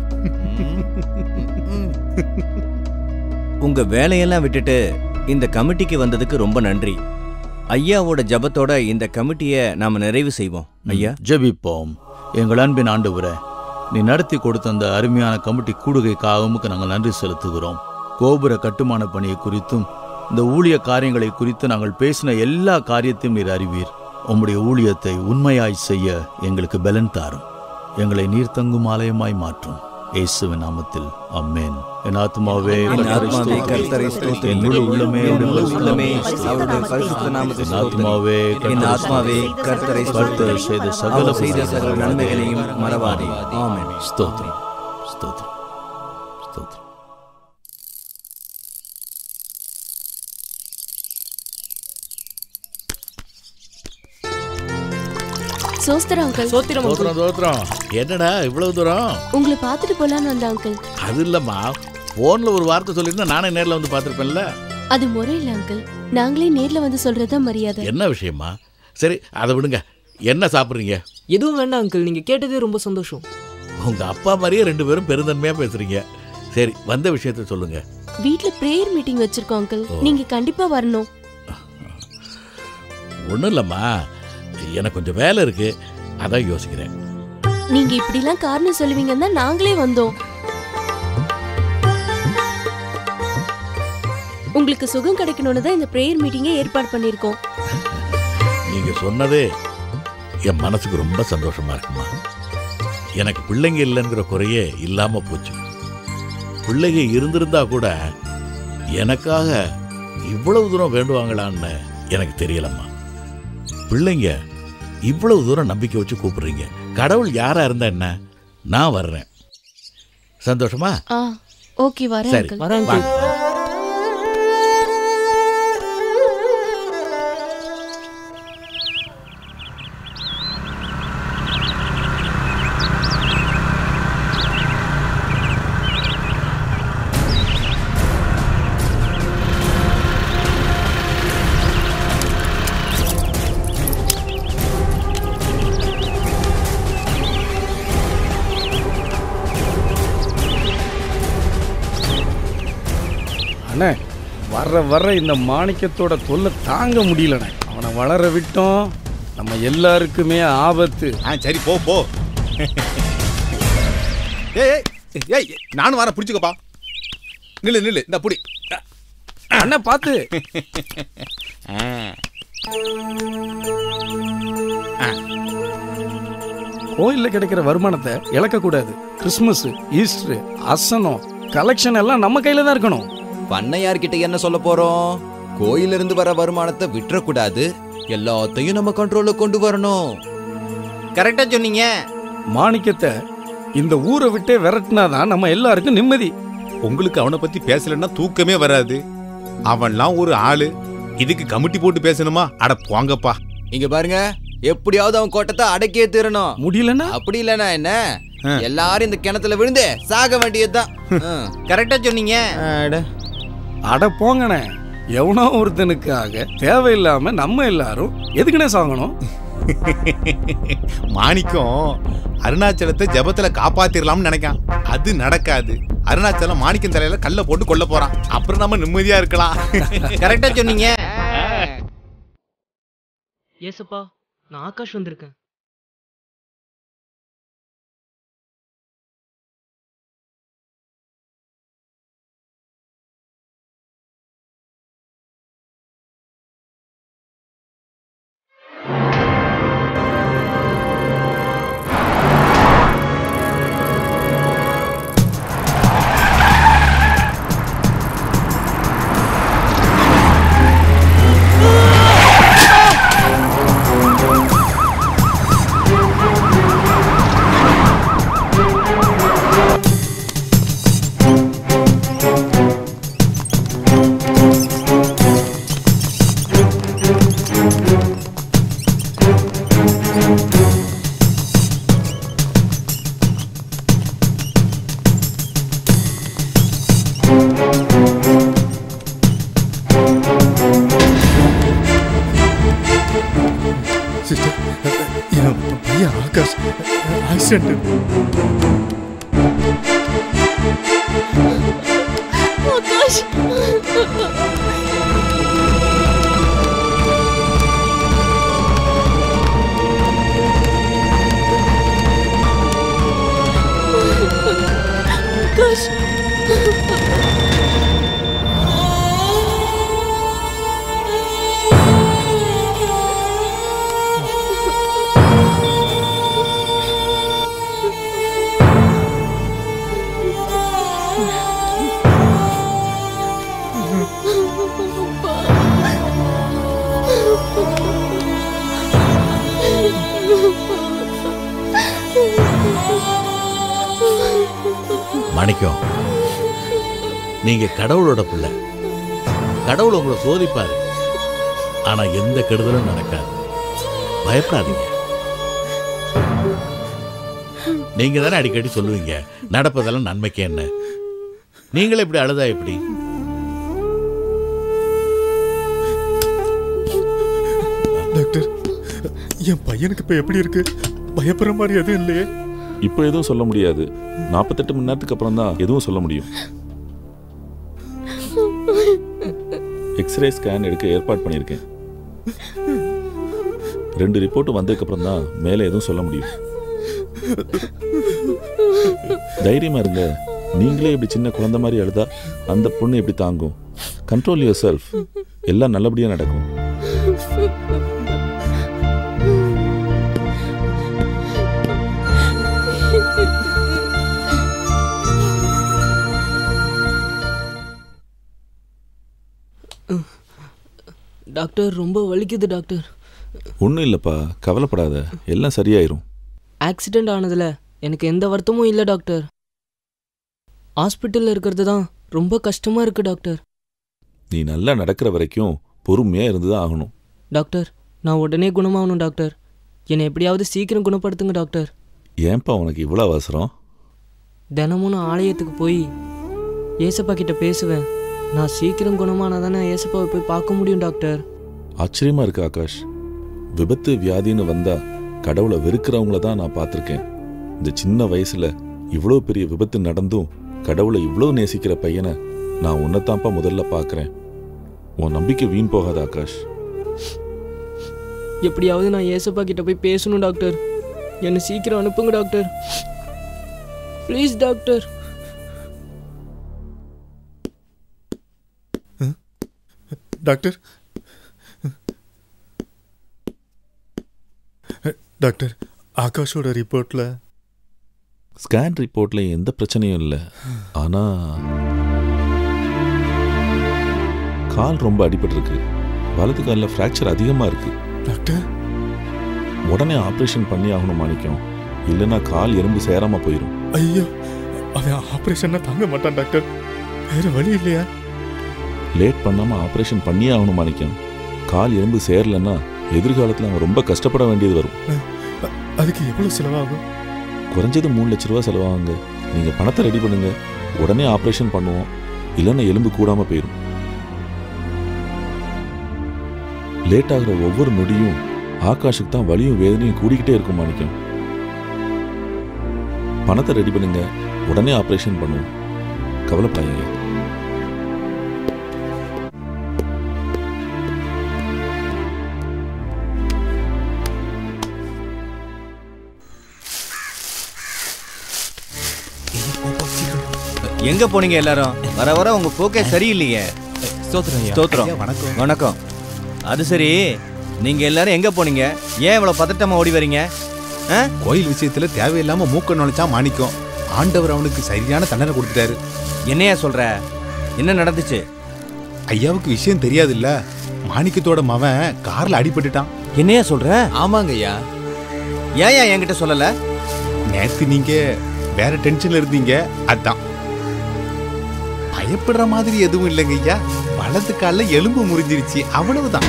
உங்க வேலையெல்லாம் விட்டுட்டு இந்த கமிட்டிக்கு வந்ததுக்கு ரொம்ப நன்றி. ஐயாவோட ஜபத்தோட இந்த கமிட்டியை நாம நிறைவு செய்வோம். ஐயா, ஜெபிப்போம். எங்கள் அன்பின் ஆண்டவரே, நீ நடத்தி கொடுத்த அந்த அருமையான கமிட்டி கூடுகைக்காகவும் நாங்கள் நன்றி செலுத்துகிறோம். கோபுர கட்டுமான பணியை குறித்தும் இந்த ஊழிய காரியங்களை குறித்து நாங்கள் பேசின எல்லா காரியத்தையும் நீர் அறிவீர். உம்முடைய ஊழியத்தை உண்மையாய் செய்ய எங்களுக்கு பலன் தாரும். எங்களை நீர் தங்கும் ஆலயமாய் மாற்றும். இயேசுவின் நாமத்தில் ஆமென். என் ஆத்மாவே கர்த்தரை ஸ்தோத்திரி. என் முழு உள்ளமே அவருடைய பரிசுத்த நாமத்தை ஸ்தோத்திரி. ஆத்மாவே என் ஆத்மாவே கர்த்தரை ஸ்தோத்திரி. செய்த சகல செய்த சகல நன்மைகளையும் மறவாதே. ஆமென். ஸ்தோத்திரம் ஸ்தோத்திரம் ஸ்தோத்திரம். சோஸ்திரம் அங்கிள். சோத்திரம் தோத்துறோம் தோத்துறோம். என்னடா இவ்வளவு தூரம்? உங்களை பார்த்துட்டு போலான்னு வந்த அங்கிள். அது இல்லம்மா, போன்ல ஒரு வார்த்தை சொல்லிருந்தா நானே நேர்ல வந்து பார்த்திருப்பேன்ல. அது முறை இல்ல அங்கிள். நாங்களே நேர்ல வந்து சொல்றதுதான் மரியாதை. என்ன விஷயமா? சரி அதை விடுங்க. என்ன சாப்பிடுறீங்க? எதுவும் வேண்டாம் அங்கிள், நீங்க கேட்டதே ரொம்ப சந்தோஷம். உங்க அப்பா மாதிரியே ரெண்டு பேரும் பெருந்தன்மையா பேசுறீங்க. சரி வந்த விஷயத்த சொல்லுங்க. வீட்ல பிரேயர் மீட்டிங் வச்சிருக்கோம் அங்கிள். நீங்க கண்டிப்பா வரணும். ஒண்ணும் இல்லம்மா, எனக்கு கொஞ்சம் வேலை இருக்கு, அதான் யோசிக்கிறேன். நீங்க இப்படிலாம் காரணம் சொல்லுவீங்கன்னா நாங்களே வந்தோம். உங்களுக்கு சுகம் கிடைக்கணும்னு தான் இந்த பிரேயர் மீட்டிங்கை ஏற்பாடு பண்ணிருக்கோம். நீங்க சொன்னதே என் மனசுக்கு ரொம்ப சந்தோஷமா இருக்குமா. எனக்கு பிள்ளைங்க இல்லைங்கிற குறையே இல்லாம போச்சு. பிள்ளைங்க இருந்திருந்தா கூட எனக்காக இவ்வளவு தூரம் வேண்டுவாங்களான்னு எனக்கு தெரியலம்மா. பிள்ளைங்க இவ்வளவு தூரம் நம்பிக்கை வச்சு கூப்பிடுறீங்க. கடவுள் யாரா இருந்தா என்ன, நான் வர்றேன். சந்தோஷமா? ஓகே வரேன் சரி அங்கிள். வரேன் அங்கிள். அண்ணே, வர்ற வர்ற இந்த மாணிக்கத்தோட தொல்லை தாங்க முடியலண்ணே. அவனை வளர விட்டோம், நம்ம எல்லாருக்குமே ஆபத்து. ஆ சரி போ போ. ஏய் ஏய் ஏய் நானும் வரேன், பிடிச்சிக்கப்பா. நில்லு நில்லு, இந்த புடி. அண்ணா பார்த்து. கோயிலில் கிடைக்கிற வருமானத்தை இழக்கக்கூடாது. கிறிஸ்மஸ், ஈஸ்டர், அசனம், கலெக்ஷன் எல்லாம் நம்ம கையில தான் இருக்கணும். பண்ணையார்கிட்ட என்ன சொல்ல போறோம்? கோயில இருந்து வர வருமானத்தை விட்டுறக்கூடாது, எல்லாத்தையும் நம்ம கண்ட்ரோல்ல கொண்டு வரணும். கரெக்டா சொன்னீங்க. மாணிக்கத்தை இந்த ஊரை விட்டே விரட்டினாதான் நம்ம எல்லாருக்கும் நிம்மதி. உங்களுக்கு அவனை பத்தி பேசலன்னா தூக்கமே வராது. அவன்லாம் ஒரு ஆளு, இதுக்கு கமிட்டி போட்டு பேசணுமா? அட போங்கப்பா. இங்க பாருங்க, எப்படியாவது அவன் கோட்டத்தை அடக்கியே தீரணும். முடியலன்னா அப்படி இல்லனா என்ன, எல்லாரும் இந்த கிணத்துல விழுந்து சாக வேண்டியதுதான். கரெக்டா சொன்னீங்க. அட போங்கண்ணே, எவனோ ஒருத்தனுக்காக தேவையில்லாம நம்ம எல்லாரும் எதுக்குனே சாகணும்? மாணிக்கம் அருணாச்சலத்தை ஜபத்துல காப்பாத்திரலாம்னு நினைக்கான். அது நடக்காது. அருணாச்சலம் மாணிக்கம் தலையில கல்ல போட்டு கொல்ல போறான். அப்புறம் நம்ம நிம்மதியா இருக்கலாம். கரெக்டா சொன்னீங்க. ஏசப்பா, நான் ஆகாஷ் வந்திருக்கேன். ஆகாஷ் ஆக்சிடென்ட். ஆகாஷ் ஆகாஷ் மாணிக்கம், நீங்க கடவுளோட பிள்ளை. கடவுள் உங்களை சோதிப்பாரு, ஆனா எந்த கெடுதலும் நடக்காது. பயப்படாதீங்க. நீங்க தானே அடிக்கடி சொல்லுவீங்க நடப்பதெல்லாம் நன்மைக்கு என்ன. நீங்களே இப்படி அழுதா எப்படி? டாக்டர், என் பையனுக்கு இப்ப எப்படி இருக்கு? பயப்படுற மாதிரி எதுவும் இல்லையே? இப்போ எதுவும் சொல்ல முடியாது. நாற்பத்தெட்டு மணி நேரத்துக்கு அப்புறம் தான் எதுவும் சொல்ல முடியும். எக்ஸ்ரே ஸ்கேன் எடுக்க ஏற்பாடு பண்ணியிருக்கேன். ரெண்டு ரிப்போர்ட்டும் வந்ததுக்கு அப்புறம் தான் மேலே எதுவும் சொல்ல முடியும். தைரியமா இருங்க. நீங்களே இப்படி சின்ன குழந்தை மாதிரி அழுதா அந்த பொண்ணு எப்படி தாங்கும்? Control yourself. எல்லாம் நல்லபடியா நடக்கும். டாக்டர், ரொம்ப வலிக்குது டாக்டர். ஒன்றும் இல்லைப்பா, கவலைப்படாத, எல்லாம் சரியாயிரும். ஆக்சிடென்ட் ஆனதுல எனக்கு எந்த வருத்தமும் இல்லை டாக்டர். ஹாஸ்பிட்டலில் இருக்கிறது தான் ரொம்ப கஷ்டமாக இருக்குது டாக்டர். நீ நல்லா நடக்கிற வரைக்கும் பொறுமையாக இருந்து தான் ஆகணும். டாக்டர், நான் உடனே குணமாகணும் டாக்டர். என்னை எப்படியாவது சீக்கிரம் குணப்படுத்துங்க டாக்டர். ஏன்பா உனக்கு இவ்வளோ அவசரம்? தினமும் நான் ஆலயத்துக்கு போய் ஏசப்பா கிட்ட பேசுவேன். நான் சீக்கிரம் குணமானால் தானே ஏசப்பாவை போய் பார்க்க முடியும் டாக்டர். ஆச்சரியமா இருக்கு ஆகாஷ். விபத்து வியாதின்னு வந்தா கடவுளை வெறுக்கிறவங்கள தான் நான் பார்த்துருக்கேன். இந்த சின்ன வயசுல இவ்வளோ பெரிய விபத்து நடந்தும் கடவுளை இவ்வளோ நேசிக்கிற பையனை நான் உன்னைத்தான்ப்பா முதல்ல பார்க்குறேன். உன் நம்பிக்கை வீண் போகாத ஆகாஷ். எப்படியாவது நான் ஏசப்பா கிட்ட போய் பேசணும் டாக்டர். என்னை சீக்கிரம் அனுப்புங்க doctor, please doctor. Doctor doctor ஆகாஷோட ரிப்போர்ட்ல ஸ்கேன் ரிப்போர்ட்ல எந்த பிரச்சனையும் இல்லை. ஆனா கால் ரொம்ப அடிபட்டிருக்கு. வலது காலில் ஃப்ராக்சர் அதிகமா இருக்கு. டாக்டர், உடனே ஆப்ரேஷன் பண்ணி ஆகணும் மாணிக்கம். இல்லைன்னா கால் எறும்பு சேராம போயிடும். ஐயோ, அவன் ஆப்ரேஷன் தாங்க மாட்டான் டாக்டர். வேற வழி இல்லையா? லேட் பண்ணாம ஆப்ரேஷன் பண்ணி ஆகணும் மாணிக்கம். கால் எறும்பு சேரலன்னா எதிர்காலத்தில் அவன் ரொம்ப கஷ்டப்பட வேண்டியது வரும். அதுக்கு எவ்வளவு செலவாகும்? குறைஞ்சது மூணு லட்ச ரூபா செலவாகுங்க. நீங்க பணத்தை ரெடி பண்ணுங்க, உடனே ஆப்ரேஷன் பண்ணுவோம். இல்லைன்னா எலும்பு கூடாம போயிடும். லேட் ஆகிற ஒவ்வொரு நொடியும் ஆகாஷுக்கு தான் வலியும் வேதனையும் கூடிக்கிட்டே இருக்கும் மாணிக்கம். பணத்தை ரெடி பண்ணுங்க, உடனே ஆப்ரேஷன் பண்ணுவோம். கவலைப்படாதீங்க. எங்க போனீங்க எல்லாரும்? வர வர உங்க போக்கே சரியில்லையே. ஸ்தோத்திரம். வணக்கம். வணக்கம். அது சரி, நீங்க எல்லாரும் எங்க போனீங்க? ஏன் இவ்வளவு பதட்டமா ஓடி வரீங்க? கோயில் விஷயத்துல தேவையில்லாம மூக்க நுழைச்சா மாணிக்கம். ஆண்டவர் அவனுக்கு சரியான தண்டனை கொடுத்துட்டாரு. என்னையா சொல்ற? என்ன நடந்துச்சு? ஐயாவுக்கு விஷயம் தெரியாது இல்ல. மாணிக்கத்தோட மவன் கார்ல அடிபட்டுட்டான். என்னையா சொல்ற? ஆமாங்க ஐயா. ஏன் என்கிட்ட சொல்லல? நேத்து நீங்க வேற டென்ஷன்ல இருந்தீங்க, அதான். பயப்படுற மாதிரி எதுவும் இல்லைங்க ஐயா. வலது கால எலும்பு முறிஞ்சிருச்சு, அவ்வளவுதான்.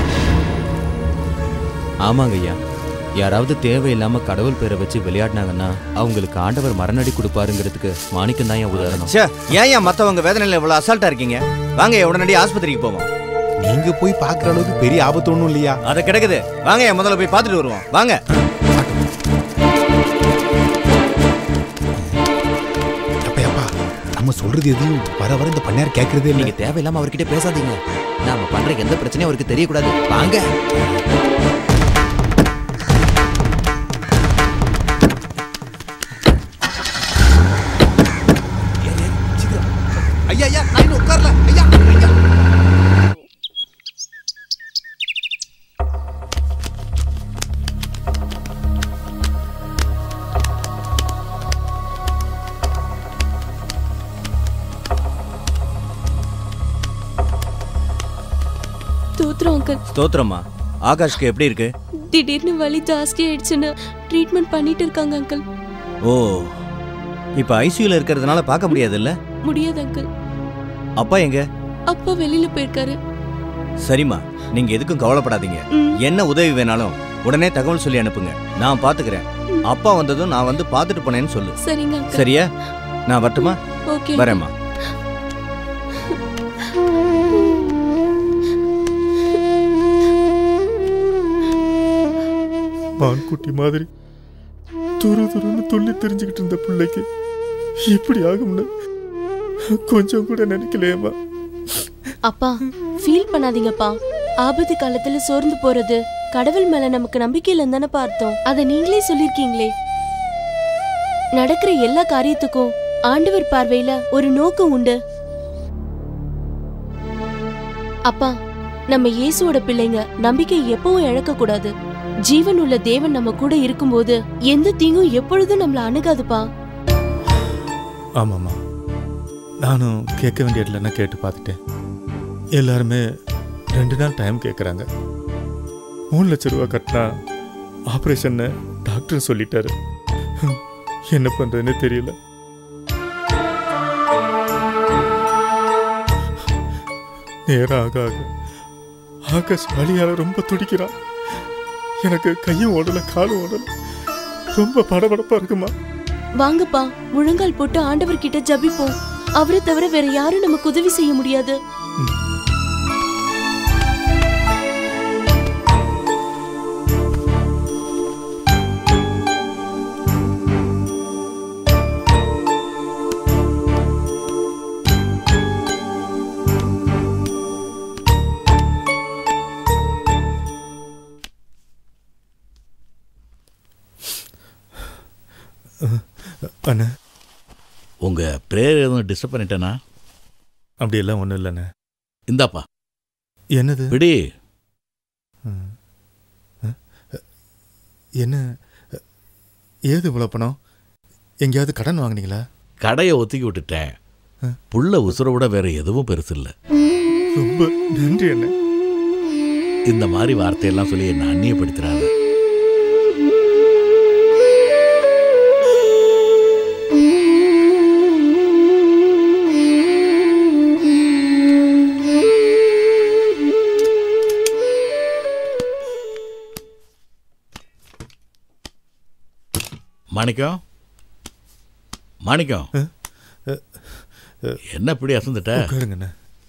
ஆமாங்க ஐயா. யாராவது தேவையில்லாம கடவுள் பேரை வச்சு விளையாடினாங்கன்னா அவங்களுக்கு ஆண்டவர் மரணடி கொடுப்பாருங்கிறதுக்கு மாணிக்கம் தான் என் உதாரணம். ஏன் மத்தவங்க வேதனையில இவ்வளவு அசால்ட்டா இருக்கீங்க? வாங்க உடனடி ஆஸ்பத்திரிக்கு போவோம். நீங்க போய் பாக்குற அளவுக்கு பெரிய ஆபத்து ஒண்ணும் இல்லையா? அத கிடக்குது. வாங்க முதல்ல போய் பார்த்துட்டு வருவோம். வாங்க. நம்ம சொல்றது எதுவும் வர வர இந்த பண்ணையார் கேட்கறதே இல்லை. நீங்க தேவையில்லாம அவர்கிட்ட பேசாதீங்க. நாம பண்ற எந்த பிரச்சனையும் அவருக்கு தெரியக்கூடாது. வாங்க. ஐயா ஐயா, நான் இன்னும் உட்காரல. ஐயா ஐயா. ஸ்தோத்திரமா. ஆகாஷ்க்கு எப்படி இருக்கு? திடீர்னு வலி ஜாஸ்தி ஆயிடுச்சுன்னு ட்ரீட்மெண்ட் பண்ணிட்டு இருக்காங்க அங்கிள். ஓ, இப்ப ஐசியூல இருக்கிறதுனால பார்க்க முடியாது இல்ல? முடியாது அங்கிள். அப்பா எங்க? அப்பா வெளியில போயிருக்காரு. சரிம்மா, நீங்க எதுக்கும் கவலைப்படாதீங்க. என்ன உதவி வேணாலும் உடனே தகவல் சொல்லி அனுப்புங்க, நான் பாத்துக்கிறேன். அப்பா வந்ததும் நான் வந்து பார்த்துட்டு போனேன்னு சொல்லு. சரிங்க uncle. சரியா? நான் வரட்டுமா? ஓகே. வரேம்மா. மான்குட்டி மாதிரி துரு துருன்னு துள்ளி தெரிஞ்சுக்கிட்டு இருந்த பிள்ளைக்கு இப்படி ஆகும்னு கொஞ்சம் கூட நினைக்கலையேம்மா. அப்பா ஃபீல் பண்ணாதீங்கப்பா. ஆபத்து காலத்துல சோர்ந்து போறது கடவுள் மேல நமக்கு நம்பிக்கை இல்லைன்னு தானே பார்த்தோம். அதை நீங்களே சொல்லிருக்கீங்களே. நடக்கிற எல்லா காரியத்துக்கும் ஆண்டவர் பார்வையில ஒரு நோக்கம் உண்டு. அப்பா நம்ம இயேசுவோட பிள்ளைங்க நம்பிக்கை எப்பவும் இழக்க கூடாது. ஜீவன் உள்ள தேவன் நம்ம கூட இருக்கும்போது எந்த தீங்கும் எப்பொழுதும் நம்மள அணுகாதுப்பா. ஆமாம்மா, நானும் கேட்க வேண்டிய இடத்துல கேட்டு பார்த்துட்டேன். எல்லாருமே ரெண்டு நாள் டைம் கேட்குறாங்க. மூணு லட்சம் ரூபா கட்டினா ஆப்ரேஷன்னு டாக்டர் சொல்லிட்டாரு. என்ன பண்ணுறதுன்னு தெரியல. நேரம் ஆக ஆக ஆகாஷ் வலியால் ரொம்ப துடிக்கிறான். எனக்கு கையும் ஓடல காலும் ஓடல, ரொம்ப படபடப்பா இருக்குமா. வாங்கப்பா முழங்கால் போட்டு ஆண்டவர் கிட்ட ஜபிப்போம். அவரை தவிர வேற யாரும் நமக்கு உதவி செய்ய முடியாது. அண்ணா, உங்க பிரேயர் எதுவும் டிஸ்டர்ப் பண்ணிட்டேனா? அப்படியெல்லாம் ஒன்றும் இல்லைண்ணே. இந்தாப்பா. என்னது? விடி. என்ன ஏது இவ்வளோ பணம்? எங்கேயாவது கடன் வாங்கினீங்களா? கடையை ஒத்திக்கி விட்டுட்டேன். புள்ள உசுர விட வேற எதுவும் பெருசு இல்லை. ரொம்ப நன்றி அண்ணே. இந்த மாதிரி வார்த்தையெல்லாம் சொல்லி என்ன அந்நியப்படுத்துறாங்க. மாணிக்கம், மாணிக்கம், என்ன இப்படி அசந்துட்ட? உட்காருங்கண்ணே.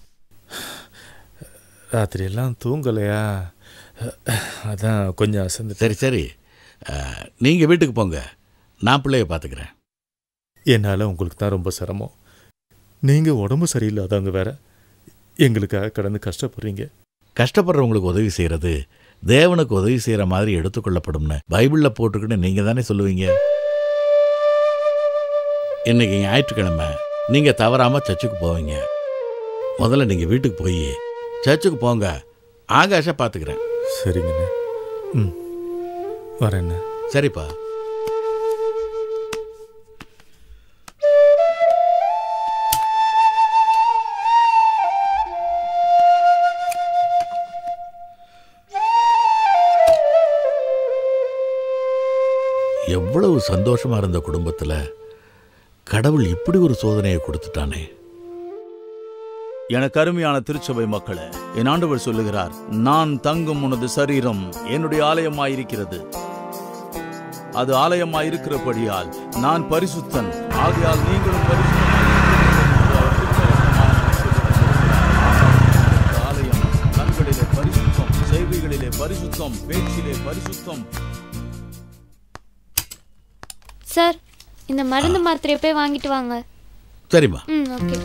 ராத்திரி எல்லாம் தூங்கலையா, அதான் கொஞ்சம் அசந்து. சரி சரி, நீங்கள் வீட்டுக்கு போங்க, நான் பிள்ளைய பார்த்துக்கிறேன். என்னால் உங்களுக்கு தான் ரொம்ப சிரமம். நீங்கள் உடம்பு சரியில்லாதவங்க வேற எங்களுக்காக கடந்து கஷ்டப்படுறீங்க. கஷ்டப்படுறவங்களுக்கு உதவி செய்கிறது தேவனுக்கு உதவி செய்கிற மாதிரி எடுத்துக்கொள்ளப்படும்னு பைபிளில் போட்டுக்கிட்டு நீங்கள் தானே சொல்லுவீங்க. இன்னைக்கு ஞாயிற்றுக்கிழமை நீங்கள் தவறாமல் சர்ச்சுக்கு போவீங்க. முதல்ல நீங்கள் வீட்டுக்கு போய் சர்ச்சுக்கு போங்க, ஆகாஷை பார்த்துக்கிறேன். சரிங்கண்ணே. ம் வரேண்ணே. சரிப்பா. எவ்வளவு சந்தோஷமா இருந்த குடும்பத்துல கடவுள் இப்படி ஒரு சோதனையை கொடுத்துட்டானே. எனக்கு அருமையான திருச்சபை மக்களே, என் ஆண்டவர் சொல்லுகிறார், நான் தங்கும் உனது சரீரம் என்னுடைய ஆலயமாயிருக்கிறது. அது ஆலயமாயிருக்கிறபடியால் நான் பரிசுத்தன், ஆகையால் நீங்களும் ஆலயம். கண்களிலே பரிசுத்தம், செய்திகளிலே பரிசுத்தம், பேச்சிலே பரிசுத்தம். சார், இந்த மருந்து மாத்திரையை போய் வாங்கிட்டு வாங்க. சரிம்மா. ம் ஓகே.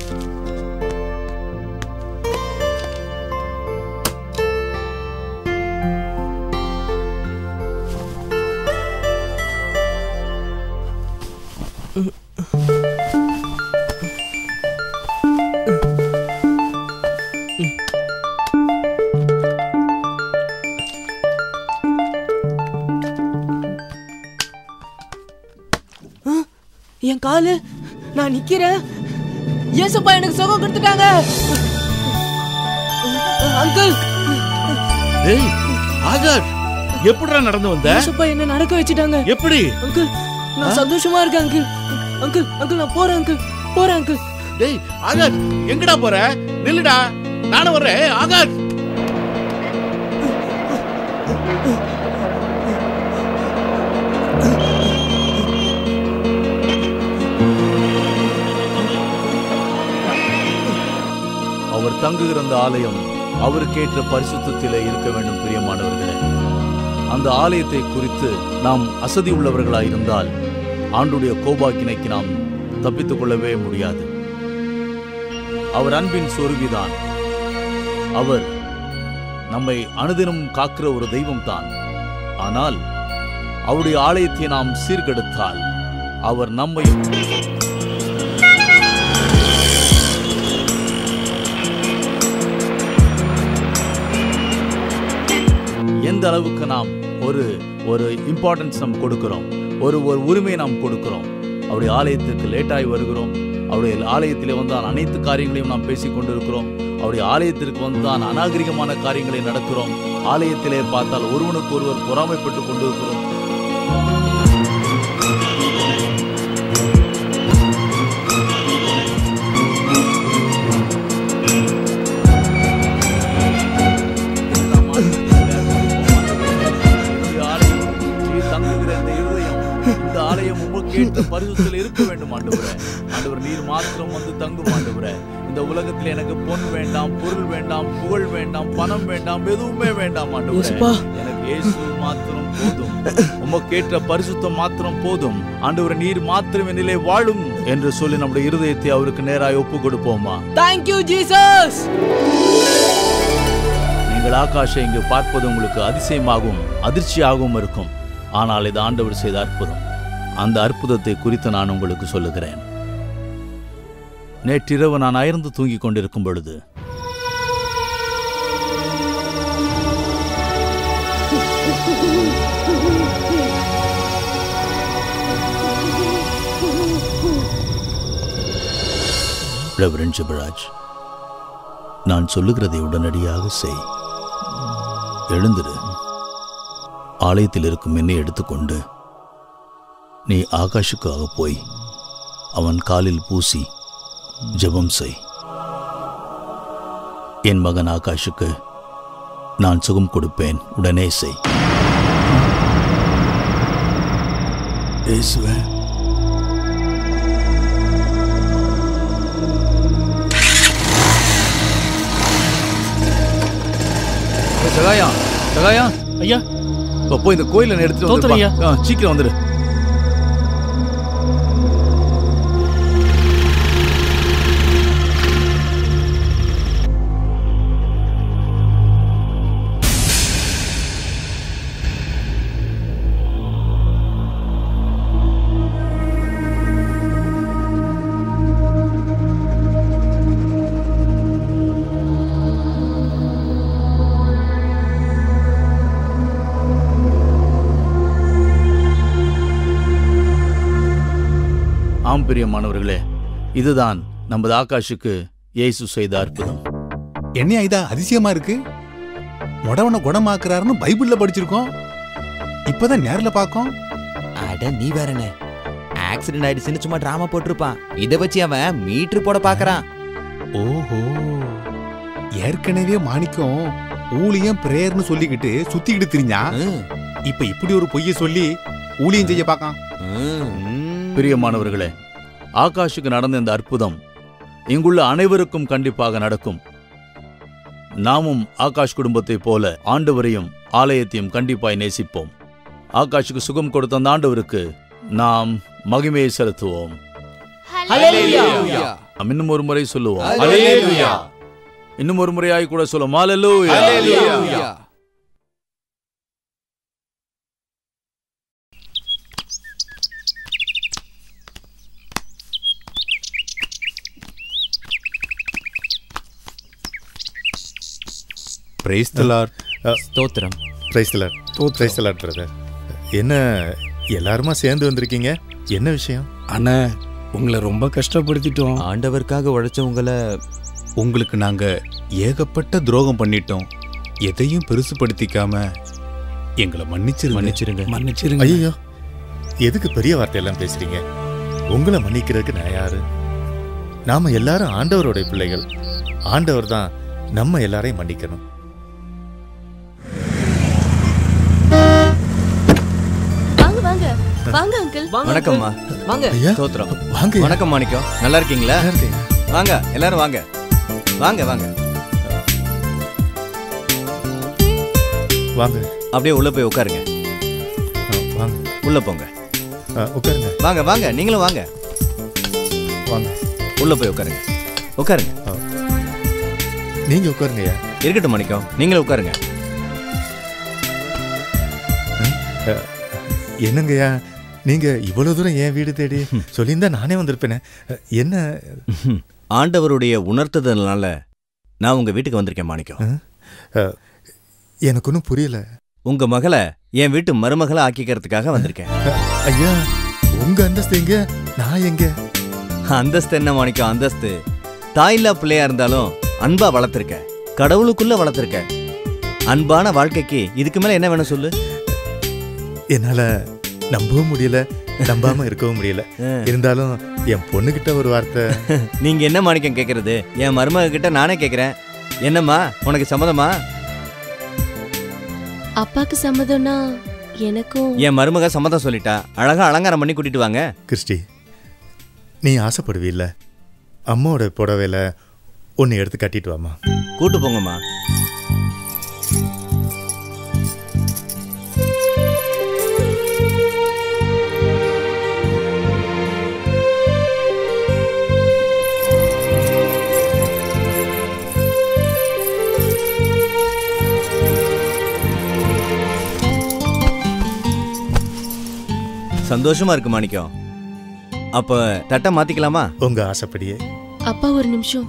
என் காலு, நான் நிக்கிறேன். ஏசப்பா எனக்கு சுகம் கொடுத்துட்டாங்க. அங்கிள். ஏய் ஆகாஷ், எப்படிடா நடந்து வந்த? ஏசப்பா என்ன நடக்க வச்சிட்டாங்க. எப்படி? அங்கிள், நான் சந்தோஷமா இருக்கேன் அங்கிள். அங்கிள், அங்கிள் நான் போறேன் அங்கிள். போறேன் அங்கிள். டேய் ஆகாஷ், எங்கடா போற? நில்லுடா, நானும் வர்றேன். ஆகாஷ். தங்குகிற அந்த ஆலயம் அவருக்கேற்ற பரிசுத்தத்திலே இருக்க வேண்டும். பிரியமானவர்களே, அந்த ஆலயத்தை குறித்து நாம் அசதி உள்ளவர்களாயிருந்தால் ஆண்டுடைய கோபாக்கினைக்கு நாம் தப்பித்துக் கொள்ளவே முடியாது. அவர் அன்பின் சொருவிதான். அவர் நம்மை அனுதினம் காக்கிற ஒரு தெய்வம் தான். ஆனால் அவருடைய ஆலயத்தை நாம் சீர்கெடுத்தால் அவர் நம்மையும் எந்த அளவுக்கு நாம் ஒரு ஒரு இம்பார்ட்டன்ஸ் நாம் கொடுக்கிறோம், ஒரு ஒரு உரிமை நாம் கொடுக்கிறோம். அவருடைய ஆலயத்திற்கு லேட்டாகி வருகிறோம். அவருடைய ஆலயத்திலே வந்தான் அனைத்து காரியங்களையும் நாம் பேசிக் கொண்டிருக்கிறோம். அவருடைய ஆலயத்திற்கு வந்தான் அநாகரிகமான காரியங்களை நடக்கிறோம். ஆலயத்திலே பார்த்தால் ஒருவனுக்கு ஒருவர் பொறாமைப்பட்டு கொண்டிருக்கிறோம். பரிசுத்தத்தில் இருக்க வேண்டும் ஆண்டவரே. ஆண்டவர் நீர் மாத்திரம் வந்து தங்கும் ஆண்டவரே. இந்த உலகத்தில் எனக்கு பொன் வேண்டாம், பொருள் வேண்டாம், புகழ் வேண்டாம், பணம் வேண்டாம், எதுவுமே வேண்டாம் ஆண்டவரே. எனக்கு இயேசு மாத்திரம் போதும். உமக்கேற்ற பரிசுத்தம் மாத்திரம் போதும் ஆண்டவரே. நீர் மாத்திரம் என்னிலே வாழும் என்று சொல்லி நம்முடைய இருதயத்தை அவருக்கு நேராய் ஒப்பு கொடுப்போமா? Thank you Jesus. நீங்கள் ஆகாஷை இங்கு பார்ப்பது உங்களுக்கு அதிசயமாகவும் அதிர்ச்சியாகவும் இருக்கும். ஆனால் இது ஆண்டவர் செய்த அற்புதம். அந்த அற்புதத்தை குறித்து நான் உங்களுக்கு சொல்லுகிறேன். நேற்றிரவு நான் அயர்ந்து தூங்கிக் கொண்டிருக்கும் பொழுது ரெவரண்ட் ஜெபராஜ், நான் சொல்லுகிறதை உடனடியாக செய். எழுந்திரு. ஆலயத்தில் இருக்கும் என்னை எடுத்துக்கொண்டு நீ ஆகாஷுக்காக போய் அவன் காலில் பூசி ஜெபம் செய். என் மகன் ஆகாஷுக்கு நான் சுகம் கொடுப்பேன். உடனே செய். இயேசுவே, சகாயா சகாயா ஐயா, போய் இந்த கோயில எடுத்துட்டு வந்து சீக்கிரம் வந்துடு. ஆம் பிரியமானவர்களே, இதுதான் நமது ஆகாஷுக்கு இயேசு செய்த அற்புதம். என்ன இதா அதிசயமா இருக்கு? முடவனை குணமாக்குறாருன்னு பைபிள்ல படிச்சிருக்கோம். இப்பதான் நேர்ல பாக்கோம். அட நீ வேறனே, ஆக்சிடென்ட் ஆயிடுச்சுன்னு சும்மா டிராமா போட்டிருப்பான். இதை வச்சு அவன் மீட்டர் போட பாக்குறான். ஓஹோ, ஏற்கனவே மாணிக்கம் ஊழியம் பிரேயர்னு சொல்லிக்கிட்டு சுத்திக்கிட்டு திரிஞ்சா, இப்ப இப்படி ஒரு பொய்ய சொல்லி ஊழியம் செய்ய பாக்கான். பிரியமானவர்களே, ஆகாஷுக்கு நடந்த இந்த அற்புதம் இங்குள்ள அனைவருக்கும் கண்டிப்பாக நடக்கும். நாமும் ஆகாஷ் குடும்பத்தை போல ஆண்டவரையும் ஆலயத்தையும் கண்டிப்பாய் நேசிப்போம். ஆகாஷுக்கு சுகம் கொடுத்த அந்த ஆண்டவருக்கு நாம் மகிமையை செலுத்துவோம். இன்னும் ஒரு முறை சொல்லுவோம். இன்னும் ஒரு முறையாய் கூட சொல்லுவோம். ஹல்லேலூயா. Praise the lord. ஸ்தோத்திரம். Praise the lord. Praise the lord brother. என்ன எல்லாருமா சேர்ந்து வந்திருக்கீங்க? என்ன விஷயம்? அண்ணா, உங்களை ரொம்ப கஷ்டப்படுத்திட்டோம். ஆண்டவருக்காக உழைச்சவங்கள உங்களுக்கு நாங்க ஏகப்பட்ட துரோகம் பண்ணிட்டோம். எதையும் பெருசுபடுத்திக்காம எங்களை மன்னிச்சிரு மன்னிச்சிருங்க மன்னிச்சிருங்க. ஐயோ, எதுக்கு பெரிய வார்த்தையெல்லாம் பேசுறீங்க? உங்களை மன்னிக்கிறதுக்கு நான் யாரு? நாம எல்லாரும் ஆண்டவருடைய பிள்ளைகள். ஆண்டவர் தான் நம்ம எல்லாரையும் மன்னிக்கணும். வாங்க அங்கிள். வணக்கம்மா. வாங்க. ஸ்தோத்திரம். வாங்க. வணக்கம் மாணிக்கம். நல்லா இருக்கீங்களா? வாங்க எல்லாரும் வாங்க. வாங்க வாங்க. வாங்க. அப்படியே உள்ள போய் உட்காருங்க. வாங்க. உள்ள போங்க. உட்காருங்க. வாங்க வாங்க நீங்களும் வாங்க. வாங்க. உள்ள போய் உட்காருங்க. உட்காருங்க. நீங்க உட்காருங்கய்யா. இருக்கட்டும் மாணிக்கம், நீங்களும் உட்காருங்க. என்னங்கய்யா நீங்க இவ்வளவு தூரம் என் வீடு தேடி சொல்லியிருந்தா நானே வந்திருப்பேனே. என்ன? ஆண்டவருடைய உணர்த்துதல்னால நான் உங்க வீட்டுக்கு வந்திருக்கேன் மாணிக்கம். எனக்கு ஒன்றும் புரியல. உங்க மகளை என் வீட்டு மருமகளை ஆக்கிக்கிறதுக்காக வந்திருக்கேன். ஐயா உங்க அந்தஸ்து எங்க, நான் எங்க? அந்தஸ்து என்ன மாணிக்கம் அந்தஸ்து? தாயில்லா பிள்ளையா இருந்தாலும் அன்பா வளர்த்திருக்க, கடவுளுக்குள்ள வளர்த்திருக்க. அன்பான வாழ்க்கைக்கு இதுக்கு மேல என்ன வேணும் சொல்லு? என்னால நம்பவும் முடியல, நம்பாம இருக்கவும் முடியல. இருந்தாலும் என் பொண்ணு கிட்ட ஒரு வார்த்தை. நீங்க என்ன மாணிக்கம் கேக்குறது? என் மருமக கிட்ட நானே கேக்குறேன். என்னம்மா உனக்கு சம்மதமா? அப்பாக்கு சம்மதம்னா எனக்கும். என் மருமக சம்மதம் சொல்லிட்டா, அழகா அலங்காரம் பண்ணி கூட்டிட்டு வாங்க. கிறிஸ்டி, நீ ஆசைப்படுவீல்ல, அம்மாவோட புடவையில ஒன்னு எடுத்து கட்டிட்டு வாமா. கூட்டு போங்கம்மா. சந்தோஷமா இருக்கு மாணிக்கம். அப்ப தட்டை மாத்திக்கலாமா? உங்க ஆசைப்படியே. அப்பா ஒரு நிமிஷம்.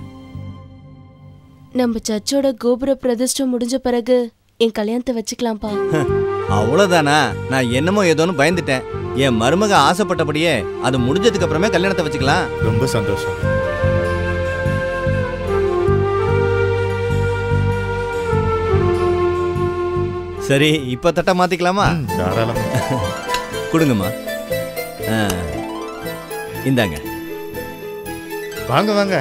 நம்ம சர்ச்சோட கோபுர பிரதிஷ்டை முடிஞ்ச பிறகு என் கல்யாணத்தை வச்சுக்கலாம்ப்பா. அவ்வளவுதானா? நான் என்னமோ ஏதோன்னு பயந்துட்டேன். என் மருமக ஆசைப்பட்டபடியே அது முடிஞ்சதுக்கு அப்புறமே கல்யாணத்தை வச்சுக்கலாம். ரொம்ப சந்தோஷம். சரி, இப்ப தட்டை மாத்திக்கலாமா? தாராளமா. கொடுங்கம்மா. இந்தாங்க. வாங்க வாங்க.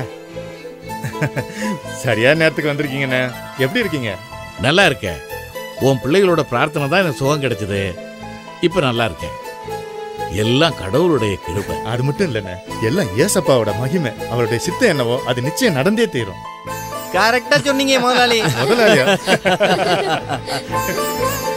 சரியா நேரத்துக்கு வந்திருக்கீங்கண்ணே. எப்படி இருக்கீங்க? நல்லா இருக்கேன். உன் பிள்ளைகளோட பிரார்த்தனை தான் எனக்கு சுகம் கிடைச்சது. இப்ப நல்லா இருக்கேன். எல்லாம் கடவுளுடைய கிருபை. அது மட்டும் இல்லைண்ணே, எல்லாம் ஏசப்பாவோட மகிமை. அவருடைய சித்தம் என்னவோ அது நிச்சயம் நடந்தே தீரும். கரெக்டா சொன்னீங்க முதலாளி. முதலாளியா?